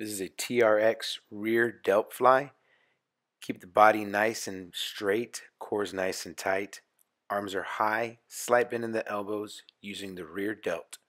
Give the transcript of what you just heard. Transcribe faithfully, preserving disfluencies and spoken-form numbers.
This is a T R X Rear Delt Fly. Keep the body nice and straight, cores nice and tight. Arms are high, slight bend in the elbows using the rear delt.